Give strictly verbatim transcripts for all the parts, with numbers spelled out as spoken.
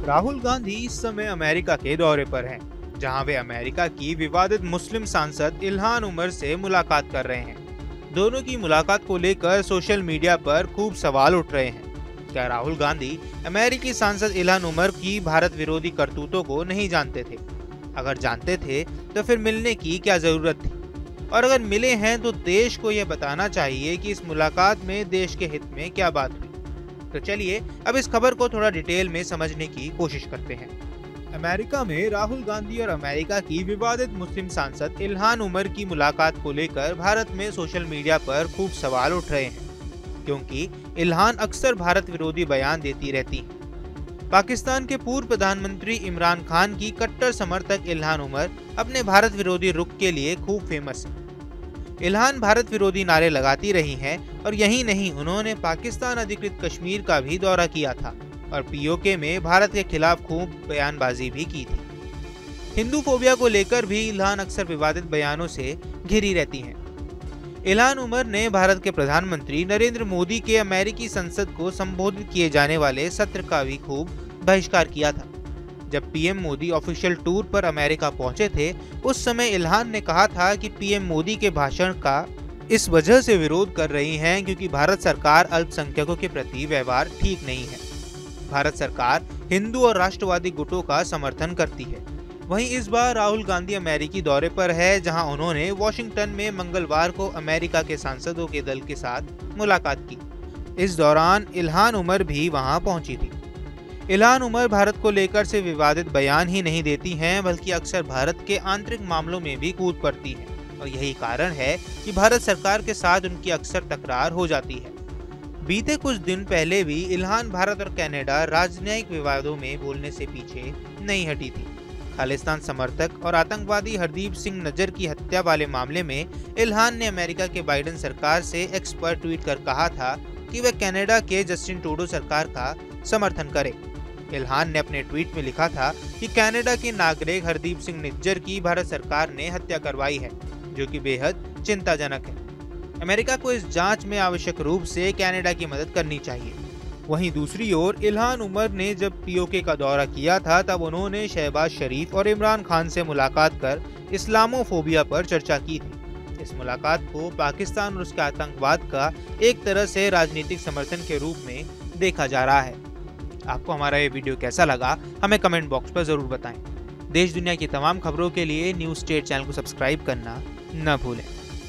राहुल गांधी इस समय अमेरिका के दौरे पर हैं, जहां वे अमेरिका की विवादित मुस्लिम सांसद इल्हान उमर से मुलाकात कर रहे हैं। दोनों की मुलाकात को लेकर सोशल मीडिया पर खूब सवाल उठ रहे हैं। क्या राहुल गांधी अमेरिकी सांसद इल्हान उमर की भारत विरोधी करतूतों को नहीं जानते थे? अगर जानते थे तो फिर मिलने की क्या जरूरत थी? और अगर मिले हैं तो देश को यह बताना चाहिए कि इस मुलाकात में देश के हित में क्या बात हुई। तो चलिए अब इस खबर को थोड़ा डिटेल में समझने की कोशिश करते हैं। अमेरिका में राहुल गांधी और अमेरिका की विवादित मुस्लिम सांसद इल्हान उमर की मुलाकात को लेकर भारत में सोशल मीडिया पर खूब सवाल उठ रहे हैं, क्योंकि इल्हान अक्सर भारत विरोधी बयान देती रहती हैं। पाकिस्तान के पूर्व प्रधानमंत्री इमरान खान की कट्टर समर्थक इल्हान उमर अपने भारत विरोधी रुख के लिए खूब फेमस है। इल्हान भारत विरोधी नारे लगाती रही हैं और यही नहीं, उन्होंने पाकिस्तान अधिकृत कश्मीर का भी दौरा किया था और पीओके में भारत के खिलाफ खूब बयानबाजी भी की थी। हिंदू फोबिया को लेकर भी इल्हान अक्सर विवादित बयानों से घिरी रहती हैं। इल्हान उमर ने भारत के प्रधानमंत्री नरेंद्र मोदी के अमेरिकी संसद को संबोधित किए जाने वाले सत्र का भी खूब बहिष्कार किया था। जब पीएम मोदी ऑफिशियल टूर पर अमेरिका पहुंचे थे, उस समय इल्हान ने कहा था कि पीएम मोदी के भाषण का इस वजह से विरोध कर रही हैं क्योंकि भारत सरकार अल्पसंख्यकों के प्रति व्यवहार ठीक नहीं है। भारत सरकार हिंदू और राष्ट्रवादी गुटों का समर्थन करती है। वहीं इस बार राहुल गांधी अमेरिकी दौरे पर है, जहां उन्होंने वॉशिंगटन में मंगलवार को अमेरिका के सांसदों के दल के साथ मुलाकात की। इस दौरान इल्हान उमर भी वहां पहुंची थी। इल्हान उमर भारत को लेकर से विवादित बयान ही नहीं देती हैं, बल्कि अक्सर भारत के आंतरिक मामलों में भी कूद पड़ती हैं और यही कारण है कि भारत सरकार के साथ उनकी अक्सर तकरार हो जाती है। बीते कुछ दिन पहले भी इल्हान भारत और कनाडा राजनयिक विवादों में बोलने से पीछे नहीं हटी थी। खालिस्तान समर्थक और आतंकवादी हरदीप सिंह नज्जर की हत्या वाले मामले में इल्हान ने अमेरिका के बाइडेन सरकार से एक्स पर ट्वीट कर कहा था कि वह कनाडा के जस्टिन ट्रूडो सरकार का समर्थन करे। इल्हान ने अपने ट्वीट में लिखा था कि कनाडा के नागरिक हरदीप सिंह निज्जर की भारत सरकार ने हत्या करवाई है, जो कि बेहद चिंताजनक है। अमेरिका को इस जांच में आवश्यक रूप से कनाडा की मदद करनी चाहिए। वहीं दूसरी ओर इल्हान उमर ने जब पीओके का दौरा किया था, तब उन्होंने शहबाज शरीफ और इमरान खान से मुलाकात कर इस्लामोफोबिया पर चर्चा की थी। इस मुलाकात को पाकिस्तान और उसके आतंकवाद का एक तरह से राजनीतिक समर्थन के रूप में देखा जा रहा है। आपको हमारा ये वीडियो कैसा लगा, हमें कमेंट बॉक्स पर जरूर बताएं। देश दुनिया की तमाम खबरों के लिए न्यूज स्टेट चैनल को सब्सक्राइब करना न भूलें।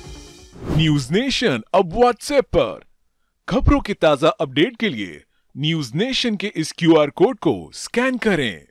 न्यूज नेशन अब व्हाट्सएप पर खबरों के ताजा अपडेट के लिए न्यूज नेशन के इस क्यूआर कोड को स्कैन करें।